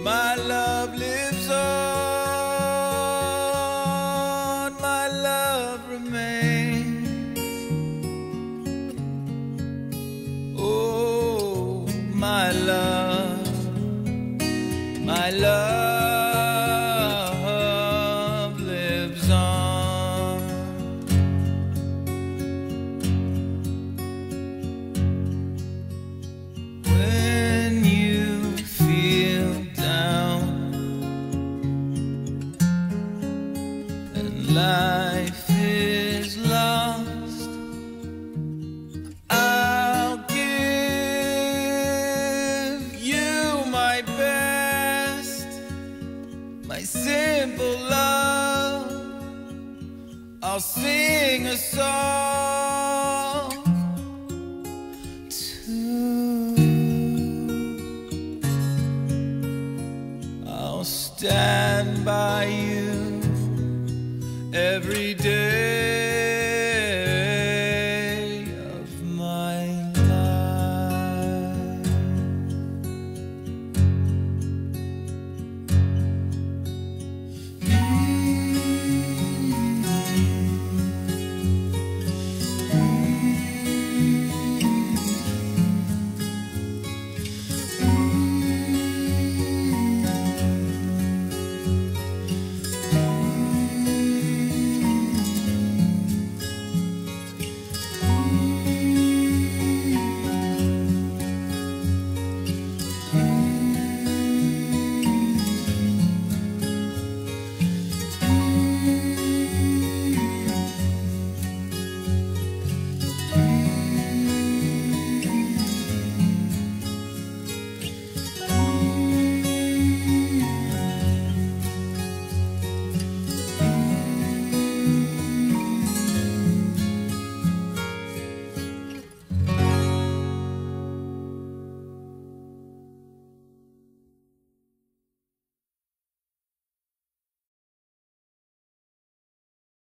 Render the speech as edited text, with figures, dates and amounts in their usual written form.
My love lives on, my love remains. Oh, my love lives on. When you feel down and life is lost, I'll give you my best, my simple love. I'll sing a song too. I'll stand by you every day.